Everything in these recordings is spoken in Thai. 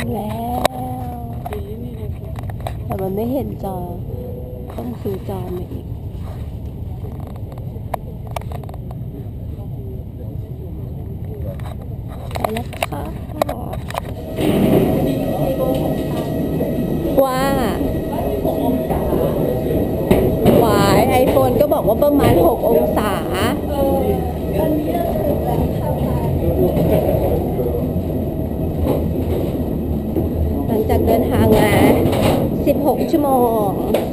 แล้วแต่มันไม่เห็นจอต้องซื้อจอมาอีกไปแล้วค่ะว่าหวายไอโฟนก็บอกว่าประมาณ6 องศาหลังจากเดินทางมา16 ชั่วโมง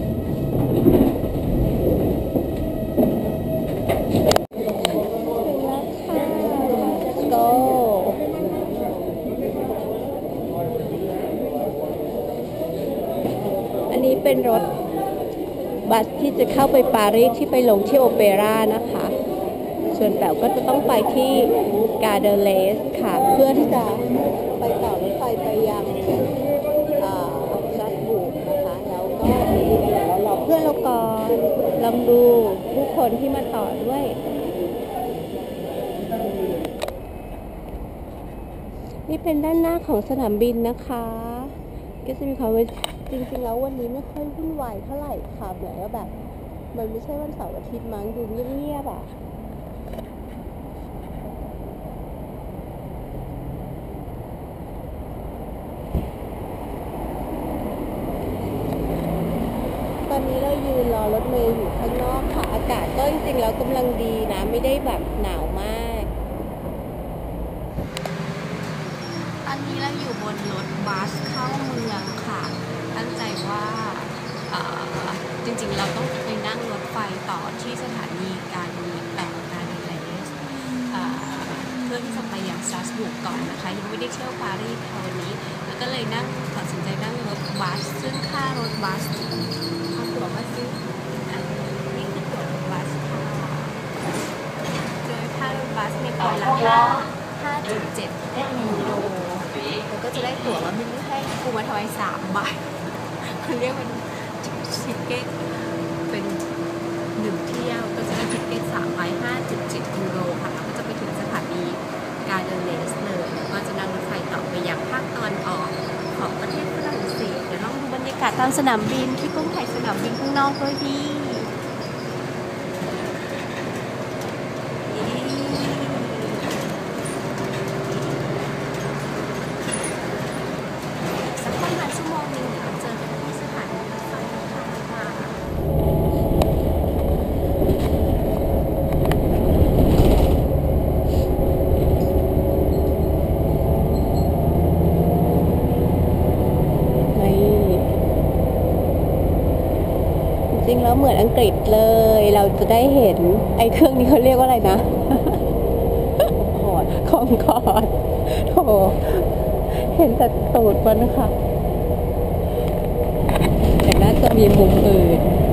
อันนี้เป็นรถบัสที่จะเข้าไปปารีสที่ไปลงที่โอเปร่านะคะส่วนแป๋วก็จะต้องไปที่กาเดเลสค่ะเพื่อที่จะไปต่อรถไฟไปยังสตรัสบูร์กนะคะแล้วก็เรารอเพื่อนเราก่อนลองดูผู้คนที่มาต่อด้วยนี่เป็นด้านหน้าของสนามบินนะคะก็จะมีความว่าจริงๆแล้ววันนี้ไม่ค่อยวุ่นวายเท่าไหร่ค่ะเหมือนว่าแบบมันไม่ใช่วันเสาร์อาทิตย์มั้งดูเงียบๆอ่ะตอนนี้เรายืนรอรถเมล์อยู่ข้างนอกค่ะอากาศก็จริงๆแล้วกำลังดีนะไม่ได้แบบหนาวมากตอนนี้เราอยู่บนรถบัสเข้าเมืองค่ะตั้งใจว่าจริงๆเราต้องไปนั่งรถไฟต่อที่สถานีการเลสเพื่อที่จะไปยังสตรัสบูร์กก่อนนะคะยังไม่ได้เที่ยวปารีสวันนี้แล้วก็เลยตัดสินใจนั่งรถบัสซึ่งค่ารถบัสเอาตั๋วมาซื้อนี่คือตั๋วรถบัสค่ะโดยค่ารถบัสในคนละ5.7 ยูโรแล้วก็จะได้ตั๋วมาไม่ให้กูมาทอย3 ใบเขาเรียกเป็นทิเก็ตเป็น1 เที่ยวก็จะได้ทิเก็ต3 ใบ 5.7 ยูโรค่ะแล้วก็จะไปถึงสถานีการเดเลสเลยแล้วก็จะนั่งรถไฟต่อไปยังภาคตะวันออกของประเทศฝรั่งเศสเดี๋ยวลองดูบรรยากาศตามสนามบินที่กุ้งถ่ายสนามบินข้างนอกด้วยดีจริงแล้วเหมือนอังกฤษเลยเราจะได้เห็นไอ้เครื่องนี้เขาเรียกว่าอะไรนะคองคอร์ดโถเห็นแต่ตูดมันค่ะแต่น่าจะมีมุมอื่น